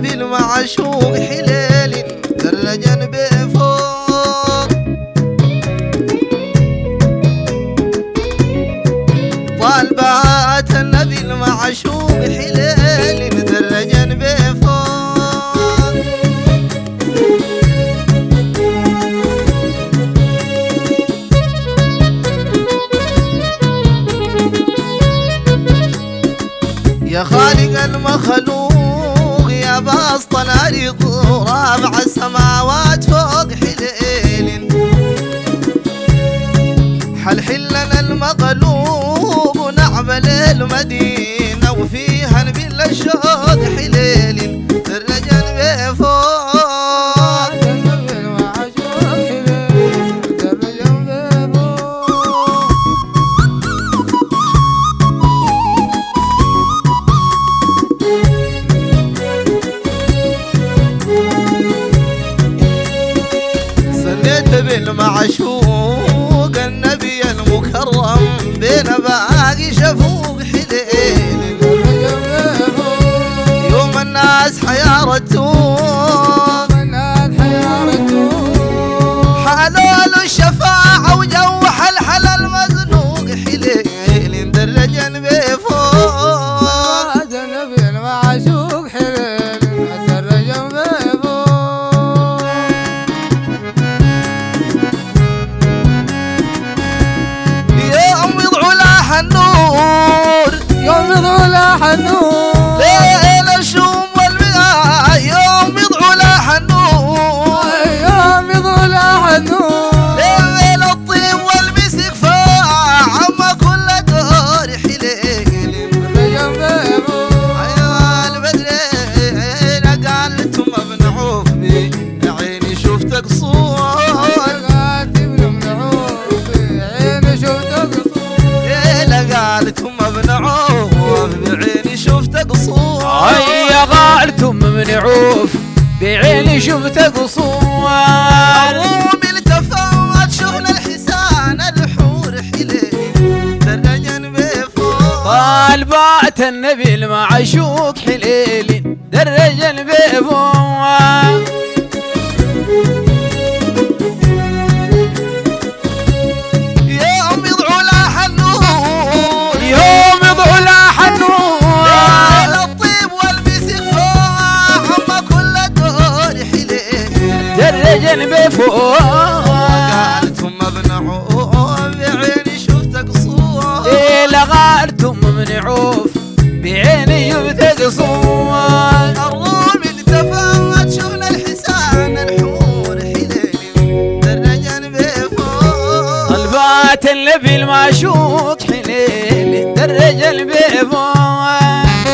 النبي المعشوق حليل درجا بفوق. طالبات النبي المعشوق حليل درجا بفوق. يا خالق المخلوق يا باسط الارض ورافع السماوات فوق حليل حلحل لنا المغلوب ونعمل المدينه وفيها نبيل الشوق حليل درجا بفوق. بالمعشوق النبي المكرم بين باقي شفوق حليل يوم الناس حيارتوه حالوا له الشفاعة وجو حلحل المزنوق حليل درجا بفوق. النبي المعشوق حليل درجا بفوق. النور يوم يضعوا لاح النور ليل الشوم والمياه يوم يضعوا لاح النور يوم يضعوا لاح النور ليل الطيب والمسك فاع عما كل دور حليل عيال بدرين قالتهم ابن عوف بعيني شفتك صور قالت ابن عوف بعيني شفتك قالتهم ابن عوف بعيني شفتك قصور. هيا قالتهم ابن عوف بعيني شفتك قصور. الروم التفات شغل الحسان الحور حليل درجا بفوق. طالبات النبي المعشوق حليل درجا بفوق. بفوق قالتهم ابن عوف بعيني شفتك صور. قالتهم ابن عوف بعيني شفتك صور. الروم التفات شغل الحسان الحور حليل درجا بفوق. طلبات النبي المعشوق حليل درجا بفوق.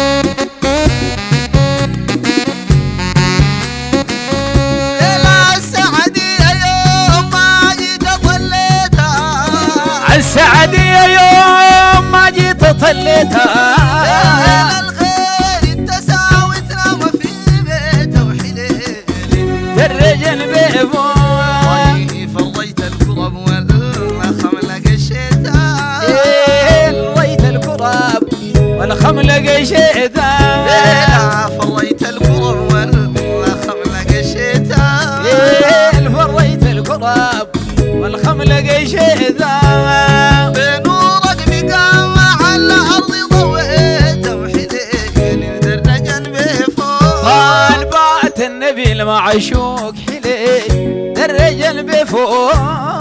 السعدية يوم ما جيت طليتها الخير انت ساوتنا ما في بيته وحليل درجا بفوق. فريت الكرب والخمل قشيتها فريت الكرب والخمل قشيتها فريت الكرب والخمل قشيتها فريت الكرب والخمل قشيتها بنورك بقام على الارض ضويته وحليل درجا بفوق. طالبات النبي المعشوق حليل درجا بفوق.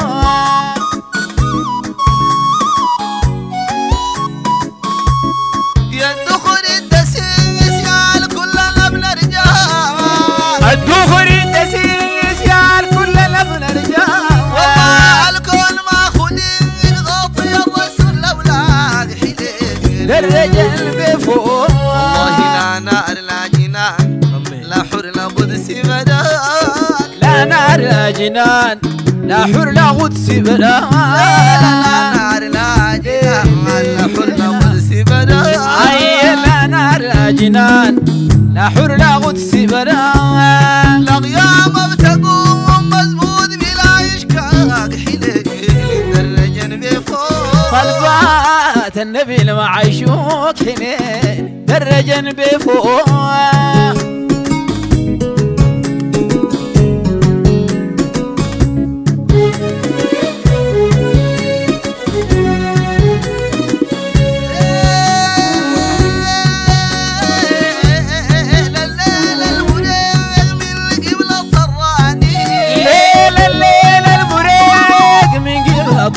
يا الدخل الدسيس يا الكل الابن رجال الدخل الدسيس يا الكل الابن رجال والله الكل ماخذين غطي الرسول الاولاد حليل درجا بفوق. والله لا نار لا جنان لا حر لا قدس بداك لا نار لا جنان لا حر لا قدس بداك لا نار لا جنان لا حر لا قدس بداك لا نار لا جنان لا حر لا قدس بداك. لا قيام بتقوم مزبوط بلا اشكاك حليل درجا بفوق. طلبات النبي المعشوق حليل درجا بفوق.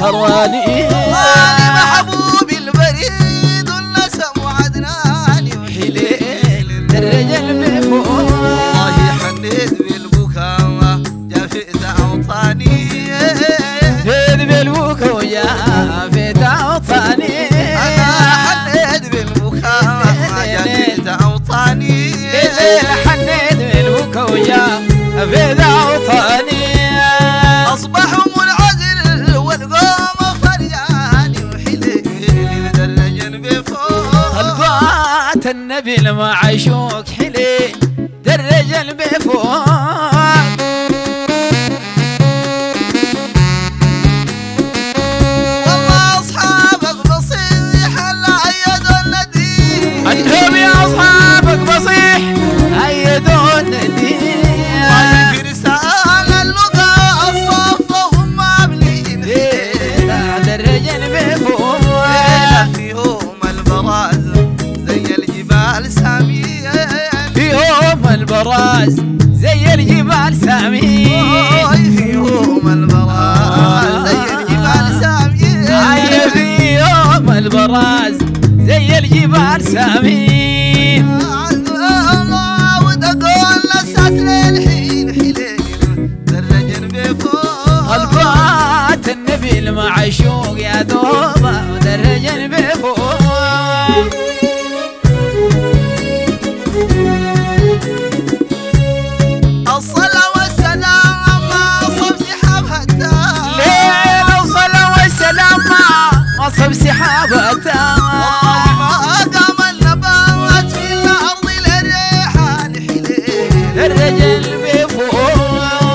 البراني محبوب البريد النسم وعدناني وحليل الرجل بفوق والله حنيت بالبكاء جافئت أوطاني فيد بالبكا وجافئت أوطاني حنيت بالبكاء جافئت أوطاني حنيت بالبكا وجافئت أوطاني أصبحوا منعزل والقوم فرياني وحليل درجا بفوق طلبات النبي المعشوق حلي درج البفوق والله أصحابك بصيح لا أيدوا النديم انتم يا اصحابك بصيح ايدوا النديم في رسالة اللقاء الصف وهم مابلين درج البفوق فيهم البراز زي الجبال سامية فيهم البراز زي الجبال سامين فيهم البراز زي الجبال سامية فيهم البراز زي الجبال سامين ودقون لسات للحين حليل درجا بفوق طلبات النبي المعشوق يا دوبه ودرج بفوق الصلاة والسلام ما صب سحابها التام ليل الصلاة والسلام ما صب سحابته والله ما قام النبات في الأرض للريحان حليل الرجل بفوق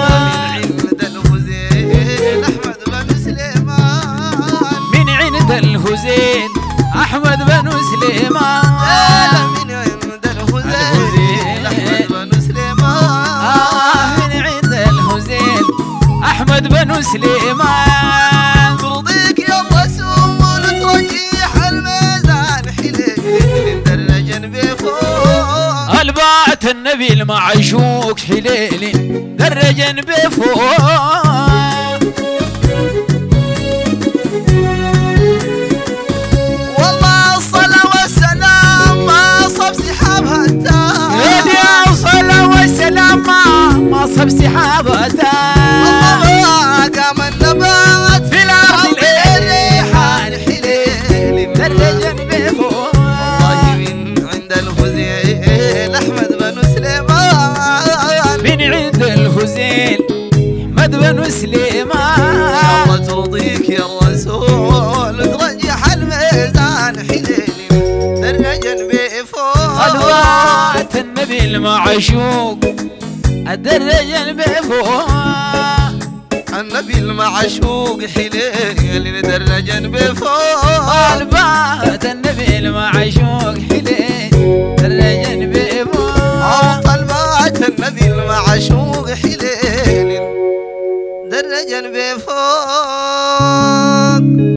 من عند الهزيل أحمد بن سليمان من عند الهزيل أحمد بن سليمان من عند الهزيل أحمد بن سليمان ترضيك يا الرسول ترجيح الميزان حليل درجا بفوق البات النبي المعشوق حليل درجا بفوق والله الصلاة والسلام ما صب سحابها التام يا الصلاة والسلام ما صب سحابته الله قام النبات في الأرض الريحان حليل درجا بفوق والله من عند الهزيل أحمد بن سليمان من عند الهزيل أحمد بن سليمان الله ترضيك يا الرسول ترجح الميزان حليل درجا بفوق طلبات النبي المعشوق الدرجة بفوق النبي المعشوق حليل درجا بفوق طلبات النبي المعشوق حليل درجة بفوق طلبات النبي المعشوق حليل درجا بفوق